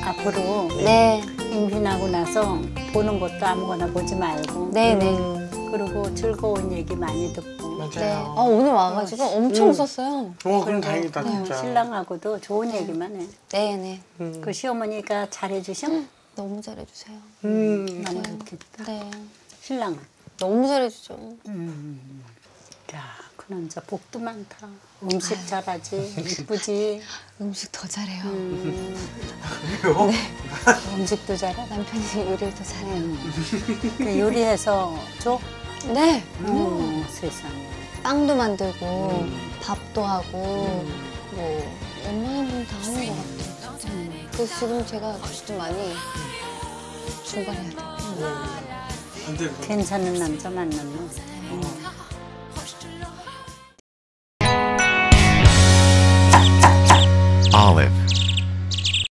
앞으로 네. 임신하고 나서 보는 것도 아무거나 보지 말고 네네. 그리고 즐거운 얘기 많이 듣고 네. 맞아요. 오늘 와가지고 엄청 웃었어요. 그럼 다행이다 진짜. 신랑하고도 좋은 얘기만 해. 네네. 그 시어머니가 잘해주셔? 너무 잘해주세요. 많이 좋겠다. 네. 신랑은? 너무 잘해주죠. 야, 그는 진짜 복도 많다. 음식 잘하지, 이쁘지. 음식 더 잘해요. 그래요? 음식도 잘해. 남편이 요리를 더 잘해요. 그 요리해서 줘? 네. 세상에. 빵도 만들고 밥도 하고 뭐 웬만한 분 다 하는 것 같아요. 진짜. 그래서 지금 제가 좀 많이 중간해야 돼요. 안 돼. 괜찮은 남자 만났네.